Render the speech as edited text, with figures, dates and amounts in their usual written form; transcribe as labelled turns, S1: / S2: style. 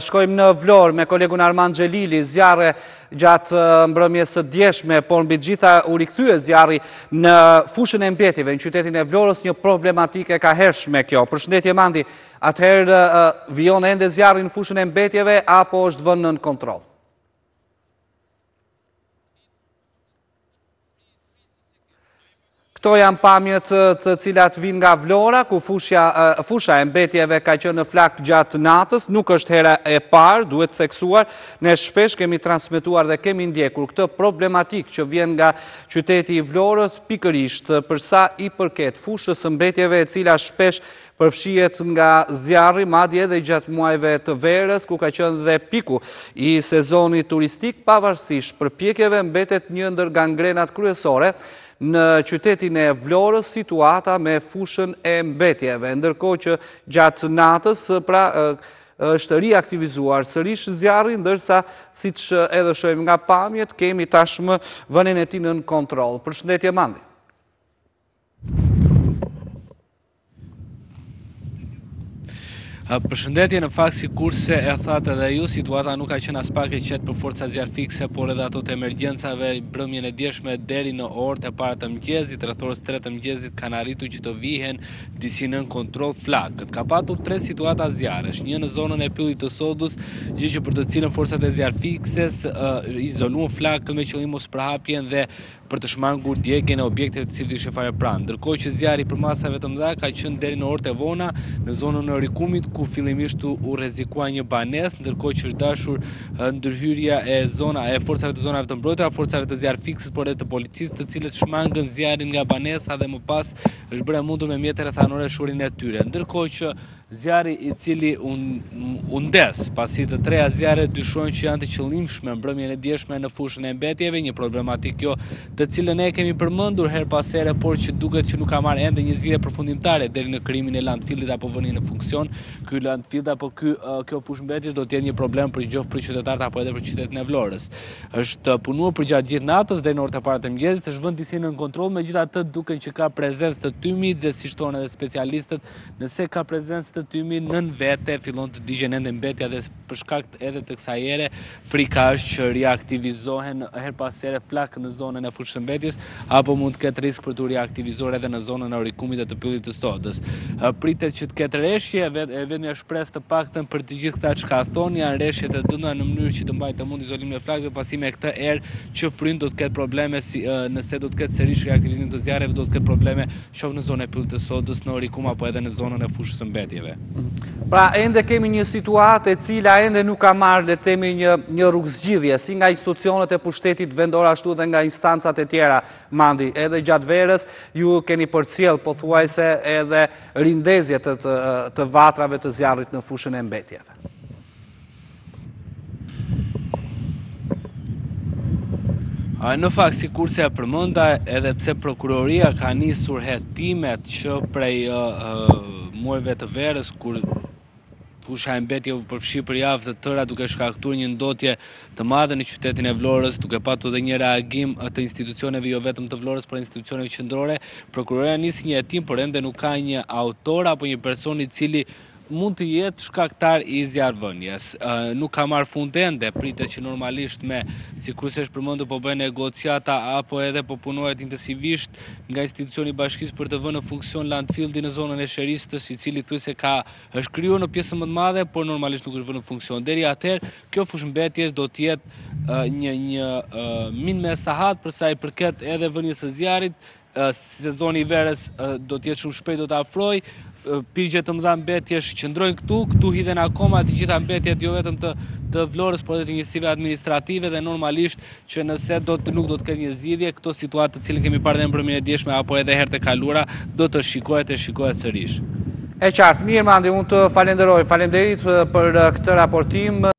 S1: shkojmë në Vlorë me kolegun Armand Xhelili. Zjarre gjatë mbrëmjes së djeshme, por mbi gjitha u rikthye zjarri në fushën e mbetjeve në qytetin e Vlorës, një problematike ka hershme kjo. Përshëndetje Mandi, atëherë vijon ende zjarri në fushën e mbetjeve apo është vënë nën kontroll? Këto janë pamjet të cilat vinë nga Vlora, ku fusha e mbetjeve ka qenë në flak gjatë natës, nuk është hera e parë, duhet theksuar. Ne shpesh kemi transmetuar dhe kemi ndjekur këtë problematik që vjen nga qyteti i Vlorës, pikërisht përsa i përket fushës së mbetjeve, e cila shpesh përfshihet nga zjarri, madje edhe gjatë muajve të verës, ku ka qenë dhe piku i sezonit turistik. Pavarësisht përpjekjeve, mbetet një ndër gangrenat kryesore në qytetin e Vlorës situata me fushën e mbetjeve, ndërkohë që gjatë natës është riaktivizuar sërish zjarri, ndërsa siç edhe shohim nga pamjet, kemi tashmë vënien e tij nën kontroll. Përshëndetje Mandi.
S2: Përshëndetje, në fakt sikurse e thatë edhe ju, situata nuk ka qenë as pak e qetë për forcat zjarr fikse, por edhe ato të emergjencave mbrëmjen e djeshme deri në orët e para të mëngjesit, rreth orës 3 të mëngjesit kanë arritur që të vihen disi nën kontroll flakët. Ka patur 3 situata zjarresh, një në zonën e pyllit të Sodus, gjë që për të cilën forcat e zjarr fikses izoluan flakët me qëllim mos përhapjen dhe për të shmangur djegjen e objekteve të cilët ishin fare pranë. Ndërkohë që zjarri për masave të mëdha ka qenë deri në orët e vona në zonën e Rikumit, ku fillimisht u rrezikua një banesë, ndërkohë që është dashur ndërhyrja e forcave të zonave të mbrojtura, forcave të zjarr fikses, por edhe të policisë, të cilët shmangën zjarrin nga banesa dhe më pas është bërë mundur me mjete rrethanore shurin e tyre. Ndërkohë që zjarri i cili u ndes pasi të treja zjarre dyshojnë që janë të qëllimshme mbrëmjen e djeshme në fushën e mbetjeve, një problematik kjo të cilën ne kemi përmendur her pas here, por që duket që nuk ka marrë ende një zgjidhje përfundimtare deri në krijimin e landfillit apo vënien në funksion. Ky landfill apo kjo fushë mbetjesh do të jetë një problem për qytetarët apo edhe për qytetin e Vlorës. Është punuar për gjatë gjithë natës deri në orët e para të mëngjesit, është vënë disi nën kontroll, megjithatë duken që ka prezencë të tymit dhe siç thonë edhe specialistët, nëse ka prezencë të tymit nën vete fillon të digjen ende mbetja dhe për shkak edhe të kësaj ere frika është që riaktivizohen her pas here flak në zonën e fushës së mbetjes, apo mund të ketë risk për të riaktivizuar edhe në zonën e Rikumit dhe të pyllit të Sodës. Pritet që të ketë rreshje, vetëm një shpresë të paktën për të gjithë këta çka thonë, janë rreshje të dënda në mënyrë që të mbajtë mund izolimin e flakëve, pasi me këtë erë që fryn do të ketë probleme nëse do të ketë sërish riaktivizim të zjarreve, do të ketë probleme qoftë në zonën e pyllit të Sodës, në Rikum apo edhe në zonën e fushës së mbetjeve.
S1: Pra, ende kemi një situatë e cila ende nuk ka marrë, le të themi, një rrugëzgjidhje, si nga institucionet e pushtetit vendor ashtu dhe nga instancat e tjera, Mandi. Edhe gjatë verës ju keni përcjell pothuajse edhe rindezje të vatrave të zjarrit në fushën e mbetjeve.
S2: Në fakt, sikurse e përmenda, edhe pse prokuroria ka nisur hetimet që prej muajve të verës, kur fusha e mbetjeve përfshi për javë të tëra duke shkaktuar një ndotje të madhe në qytetin e Vlorës, duke patur dhe një reagim të institucioneve jo vetëm të Vlorës, por institucioneve qendrore, prokuroria nisi një hetim, por ende nuk ka një autor apo një person i cili mund të jetë shkaktar i zjarrvënies. Nuk ka marrë fund ende, pritet që normalisht sikurse është përmendur po bëhen negociata apo edhe po punohet intensivisht nga institucioni i bashkisë për të vënë në funksion landfillin në zonën e Sheristës, i cili thuajse është krijuar në pjesën më të madhe, por normalisht nuk është vënë në funksion. Deri atëherë, kjo fushë mbetjes do të jetë një min me sahat për sa i përket edhe vënies së zjarrit. Sezoni i verës do të jetë shumë shpejt, do të afrojë. Pirgje të mëdha mbetjesh qëndrojnë këtu hidhen akoma të gjitha mbetjet jo vetëm të Vlorës, por edhe të njësive administrative, dhe normalisht që nëse nuk do të ketë një zgjidhje, këto situatë të cilën kemi parë dhe në mbrëmjen e djeshme apo edhe herët e kaluara do të shikohet sërish.
S1: E qartë, mirë Mandi, unë të falenderoj. Faleminderit për këtë raportim.